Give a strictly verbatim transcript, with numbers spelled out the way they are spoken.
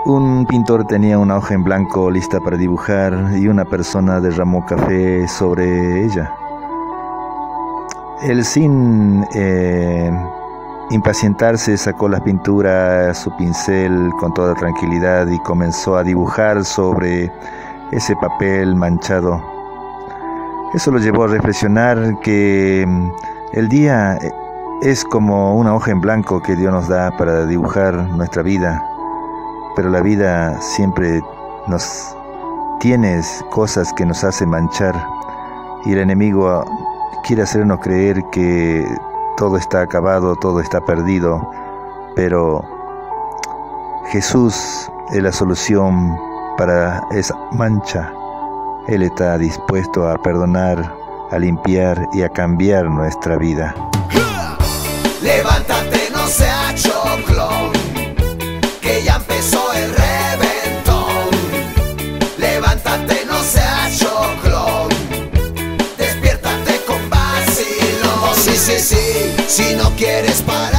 Un pintor tenía una hoja en blanco lista para dibujar y una persona derramó café sobre ella. Él, sin eh, impacientarse, sacó la pintura, su pincel con toda tranquilidad y comenzó a dibujar sobre ese papel manchado. Eso lo llevó a reflexionar que el día es como una hoja en blanco que Dios nos da para dibujar nuestra vida. Pero la vida siempre nos tiene cosas que nos hacen manchar y el enemigo quiere hacernos creer que todo está acabado, todo está perdido, pero Jesús es la solución para esa mancha. Él está dispuesto a perdonar, a limpiar y a cambiar nuestra vida. Levántate, no sea choclón, que ya empezó el reventón. Levántate, no seas choclón, despiértate con vacilón. Sí, sí, sí, si no quieres parar.